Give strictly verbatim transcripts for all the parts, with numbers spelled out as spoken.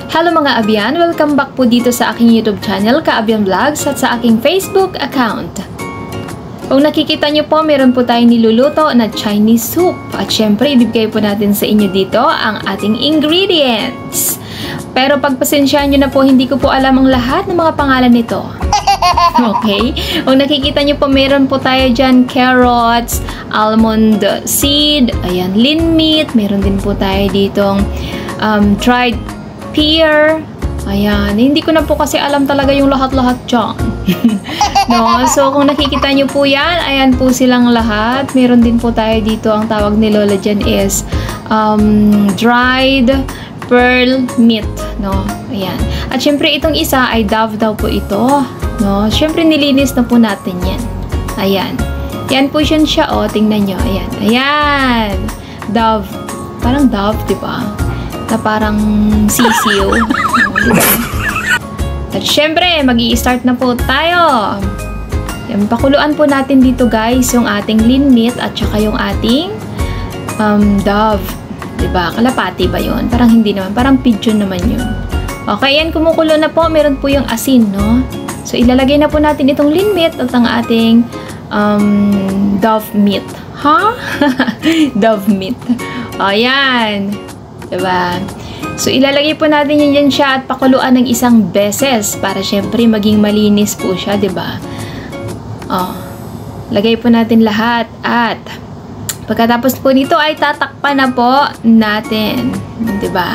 Hello mga Abyan! Welcome back po dito sa aking YouTube channel, Ka-Abyan Vlogs, at sa aking Facebook account. Kung nakikita nyo po, meron po tayong niluluto na Chinese soup. At syempre, ibibigay po natin sa inyo dito ang ating ingredients. Pero pagpasensyahan nyo na po, hindi ko po alam ang lahat ng mga pangalan nito. Okay? Kung nakikita nyo po, meron po tayo dyan carrots, almond seed, ayan, lean meat, meron din po tayo ditong um, dried pear. Ayan, hindi ko na po kasi alam talaga yung lahat-lahat dyan. No? So, kung nakikita nyo po yan, ayan po silang lahat. Meron din po tayo dito, ang tawag ni Lola dyan is um, dried pearl meat. No? Ayan. At syempre, itong isa ay dove daw po ito. No? Syempre, nilinis na po natin yan. Ayan. Yan po siya siya, oh. Tingnan nyo. Ayan. Ayan. Dove. Parang dove, diba? Na parang sisiw. Diba? At syempre, mag-i-start na po tayo. Yan, pakuluan po natin dito guys, yung ating lean meat at saka yung ating um, dove. Diba? Kalapati ba yun? Parang hindi naman. Parang pigeon naman yun. Okay, yan. Kumukulo na po. Meron po yung asin, no? So, ilalagay na po natin itong lean meat at ang ating um, dove meat. Ha? Huh? Dove meat. O, yan. Diba? So, ilalagay po natin yan dyan siya at pakuluan ng isang beses para syempre maging malinis po siya, diba? O, lagay po natin lahat at pagkatapos po nito ay tatakpan na po natin. Diba?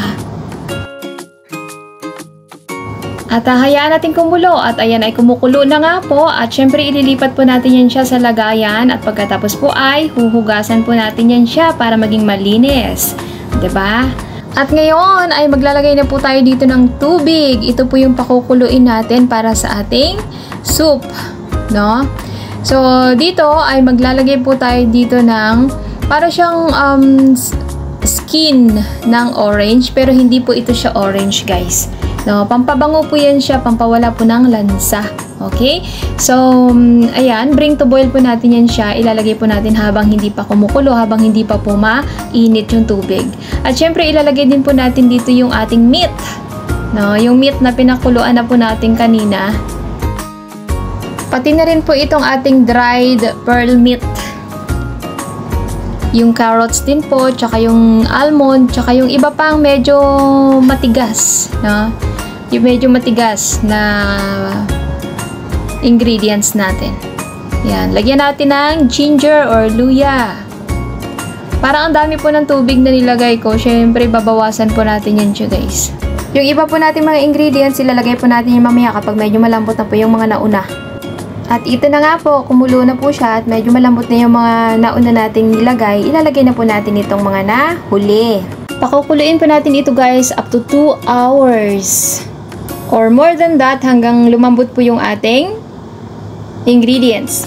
At hayaan natin kumulo at ayan ay kumukulo na nga po at syempre ililipat po natin yan siya sa lagayan at pagkatapos po ay huhugasan po natin yan siya para maging malinis. Diba? At ngayon ay maglalagay na po tayo dito ng tubig. Ito po yung pakukuluin natin para sa ating soup. No? So, dito ay maglalagay po tayo dito ng para siyang um, skin ng orange pero hindi po ito siya orange guys. No, pampabango po yan siya, pampawala po ng lansa. Okay? So, um, ayan, bring to boil po natin yan siya. Ilalagay po natin habang hindi pa kumukulo, habang hindi pa po mainit yung tubig. At syempre, ilalagay din po natin dito yung ating meat. No, yung meat na pinakuluan na po natin kanina. Pati na rin po itong ating dried pearl meat. Yung carrots din po, tsaka yung almond, tsaka yung iba pang medyo matigas, no? Yung medyo matigas na ingredients natin. Yan, lagyan natin ng ginger or luya. Parang ang dami po ng tubig na nilagay ko. Syempre, babawasan po natin yan siya, guys. Yung iba po natin mga ingredients, ilalagay po natin yung mamaya kapag medyo malambot na po yung mga nauna. At ito na nga po, kumulo na po siya at medyo malambot na yung mga nauna nating nilagay. Ilalagay na po natin itong mga nahuli. Pakukuluin po natin ito guys up to two hours. Or more than that hanggang lumambot po yung ating ingredients.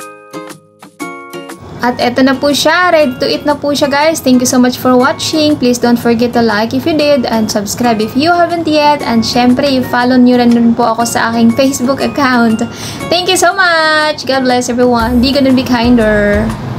At eto na po siya. Ready to eat na po siya guys. Thank you so much for watching. Please don't forget to like if you did and subscribe if you haven't yet. And syempre, follow nyo rin po ako sa aking Facebook account. Thank you so much. God bless everyone. Be good and be kinder.